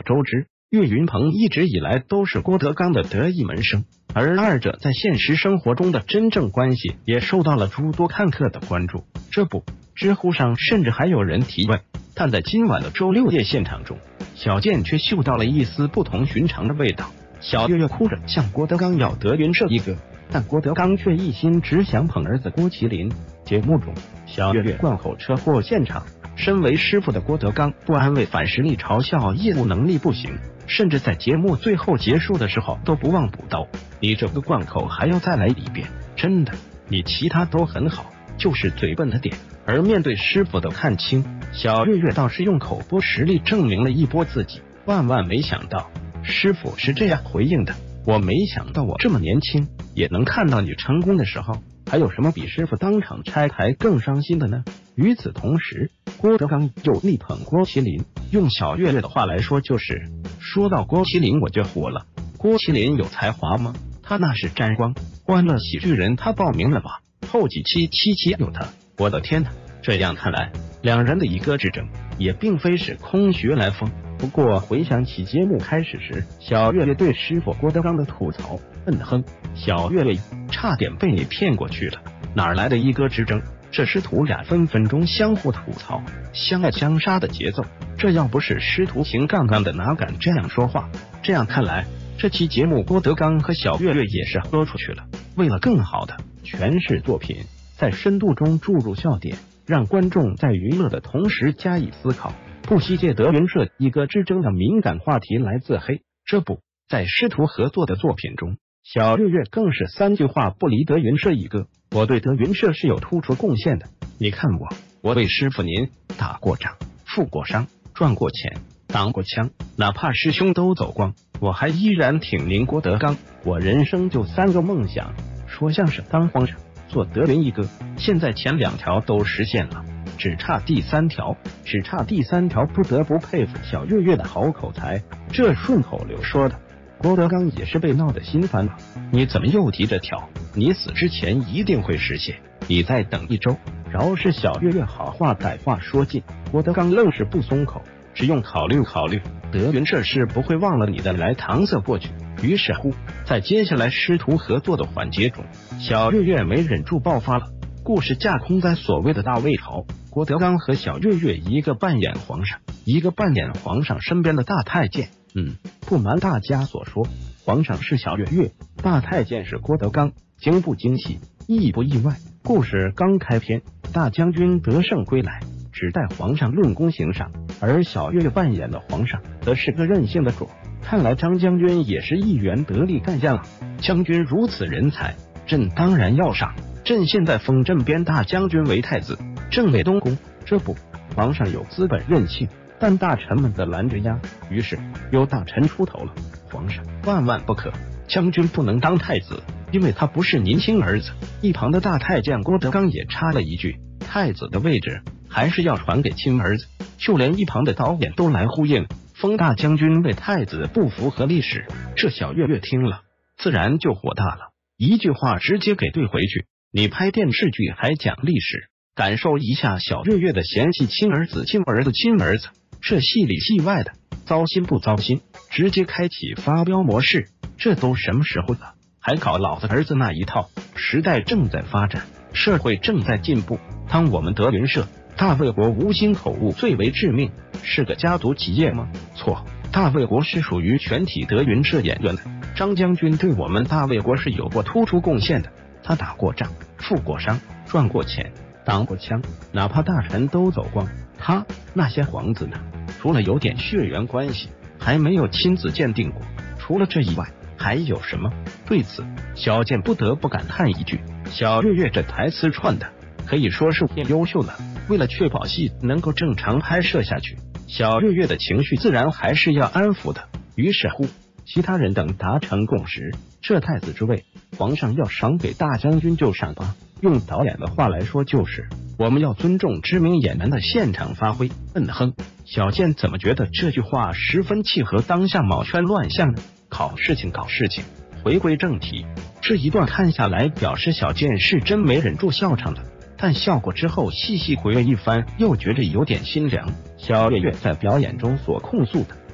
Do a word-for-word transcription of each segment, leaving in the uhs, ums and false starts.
周知，岳云鹏一直以来都是郭德纲的得意门生，而二者在现实生活中的真正关系也受到了诸多看客的关注。这不，知乎上甚至还有人提问，但在今晚的周六夜现场中，小健却嗅到了一丝不同寻常的味道。小岳岳哭着向郭德纲要德云社一哥，但郭德纲却一心只想捧儿子郭麒麟。节目中，小岳岳贯口车祸现场，身为师傅的郭德纲不安慰反实力，嘲笑业务能力不行，甚至在节目最后结束的时候都不忘补刀：“你这个贯口还要再来一遍，真的，你其他都很好，就是嘴笨的点。”而面对师傅的看清，小岳岳倒是用口播实力证明了一波自己。万万没想到，师傅是这样回应的：“我没想到我这么年轻也能看到你成功的时候，还有什么比师傅当场拆台更伤心的呢？”与此同时，郭德纲又力捧郭麒麟，用小岳岳的话来说就是说到郭麒麟我就火了。郭麒麟有才华吗？他那是沾光。欢乐喜剧人他报名了吧？后几期期期有他，我的天哪！这样看来，两人的一哥之争也并非是空穴来风。不过回想起节目开始时小岳岳对师傅郭德纲的吐槽，嗯哼，小岳岳差点被你骗过去了，哪来的一哥之争？这师徒俩分分钟相互吐槽，相爱相杀的节奏，这要不是师徒情杠杠的，哪敢这样说话？这样看来，这期节目郭德纲和小岳岳也是喝出去了。为了更好的诠释作品，在深度中注入笑点，让观众在娱乐的同时加以思考，不惜借德云社一哥之争的敏感话题来自黑。这不，在师徒合作的作品中，小岳岳更是三句话不离德云社一哥：“我对德云社是有突出贡献的，你看我，我为师傅您打过仗，负过伤，赚过钱，挡过枪，哪怕师兄都走光，我还依然挺您郭德纲。我人生就三个梦想：说相声、当皇上、做德云一哥。现在前两条都实现了，只差第三条，只差第三条。不得不佩服小岳岳的好口才，这顺口溜说的。”郭德纲也是被闹得心烦了，你怎么又提这条？你死之前一定会实现，你再等一周。饶是小岳岳好话歹话说尽，郭德纲愣是不松口，只用考虑考虑，德云社是不会忘了你的，来搪塞过去。于是乎，在接下来师徒合作的环节中，小岳岳没忍住爆发了。故事架空在所谓的大魏朝，郭德纲和小岳岳一个扮演皇上，一个扮演皇上身边的大太监。嗯，不瞒大家所说，皇上是小岳岳，大太监是郭德纲。惊不惊喜，意不意外？故事刚开篇，大将军得胜归来，只待皇上论功行赏，而小岳岳扮演的皇上则是个任性的主。看来张将军也是一员得力干将啊！将军如此人才，朕当然要赏。朕现在封镇边大将军为太子，正为东宫。这不，皇上有资本任性，但大臣们的拦着压，于是有大臣出头了：“皇上万万不可，将军不能当太子，因为他不是您亲儿子。”一旁的大太监郭德纲也插了一句：“太子的位置还是要传给亲儿子。”就连一旁的导演都来呼应：“封大将军为太子不符合历史。”这小岳岳听了，自然就火大了，一句话直接给怼回去：“你拍电视剧还讲历史？感受一下小岳岳的嫌弃亲儿子、亲儿子、亲儿子，这戏里戏外的，糟心不糟心？”直接开启发飙模式，这都什么时候了，还搞老子儿子那一套？时代正在发展，社会正在进步。当我们德云社大魏国无心口误最为致命，是个家族企业吗？错，大魏国是属于全体德云社演员的。张将军对我们大魏国是有过突出贡献的，他打过仗，负过伤，赚过钱，挡过枪，哪怕大臣都走光，他那些皇子呢？除了有点血缘关系，还没有亲自鉴定过。除了这以外，还有什么？对此，小健不得不感叹一句：小岳岳这台词串的可以说是偏优秀了。为了确保戏能够正常拍摄下去，小岳岳的情绪自然还是要安抚的。于是乎，其他人等达成共识，这太子之位，皇上要赏给大将军就赏吧。用导演的话来说，就是我们要尊重知名演员的现场发挥。嗯哼，小健怎么觉得这句话十分契合当下卯圈乱象呢？搞事情搞事情，回归正题。这一段看下来，表示小健是真没忍住笑场的，但笑过之后细细回味一番，又觉着有点心凉。小岳岳在表演中所控诉的，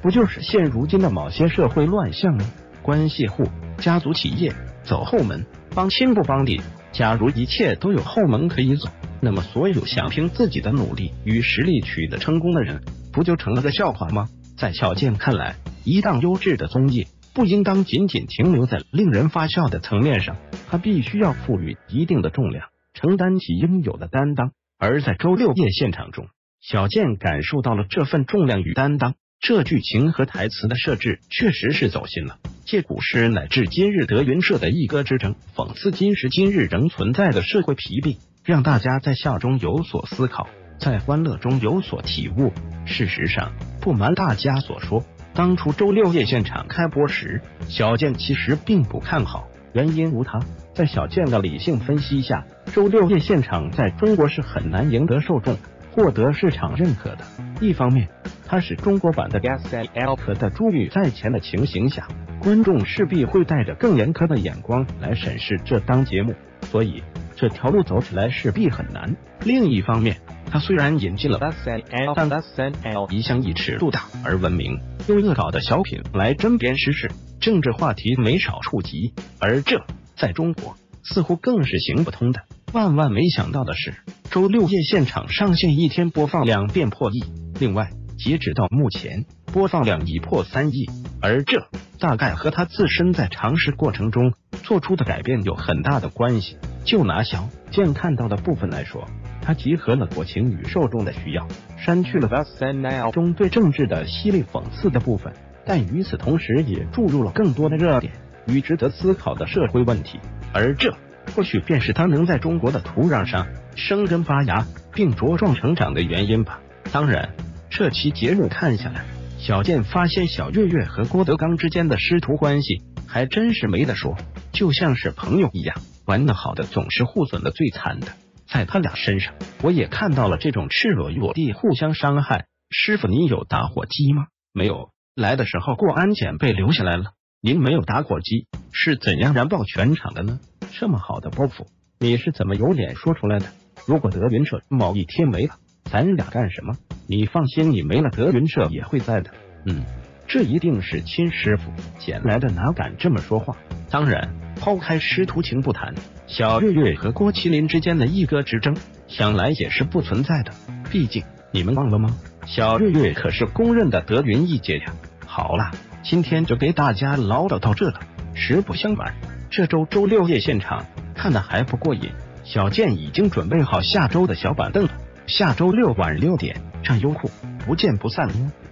不就是现如今的某些社会乱象吗？关系户、家族企业走后门，帮亲不帮弟。假如一切都有后门可以走，那么所有想凭自己的努力与实力取得成功的人，不就成了个笑话吗？在小健看来，一档优质的综艺不应当仅仅停留在令人发笑的层面上，它必须要赋予一定的重量，承担起应有的担当。而在周六夜现场中，小健感受到了这份重量与担当。这剧情和台词的设置确实是走心了，借古诗乃至今日德云社的一哥之争，讽刺今时今日仍存在的社会疲弊，让大家在笑中有所思考，在欢乐中有所体悟。事实上，不瞒大家所说，当初周六夜现场开播时，小健其实并不看好，原因无他。在小健的理性分析下，周六夜现场在中国是很难赢得受众，获得市场认可的。一方面，它是中国版的 S N L， 可在珠玉在前的情形下，观众势必会带着更严苛的眼光来审视这档节目，所以这条路走起来势必很难。另一方面，它虽然引进了 S N L， 但 S N L 一向以尺度大而闻名，用恶搞的小品来针砭时事，政治话题没少触及，而这在中国似乎更是行不通的。万万没想到的是，周六夜现场上线一天播放量便破亿，另外截止到目前，播放量已破三亿，而这大概和他自身在尝试过程中做出的改变有很大的关系。就拿小健看到的部分来说，他集合了国情与受众的需要，删去了 S N L 中对政治的犀利讽刺的部分，但与此同时也注入了更多的热点与值得思考的社会问题，而这或许便是他能在中国的土壤上生根发芽并茁壮成长的原因吧。当然，这期节目看下来，小健发现小岳岳和郭德纲之间的师徒关系还真是没得说，就像是朋友一样，玩得好的总是互损的最惨的。在他俩身上，我也看到了这种赤裸裸地互相伤害。师傅，你有打火机吗？没有，来的时候过安检被留下来了。您没有打火机，是怎样燃爆全场的呢？这么好的包袱，你是怎么有脸说出来的？如果德云社某一天没了，咱俩干什么？你放心，你没了，德云社也会在的。嗯，这一定是亲师傅捡来的，哪敢这么说话？当然，抛开师徒情不谈，小岳岳和郭麒麟之间的一哥之争，想来也是不存在的。毕竟，你们忘了吗？小岳岳可是公认的德云一姐呀。好啦，今天就给大家唠叨到这了。实不相瞒，这周周六夜现场看的还不过瘾，小健已经准备好下周的小板凳了。下周六晚六点上优酷，不见不散哦。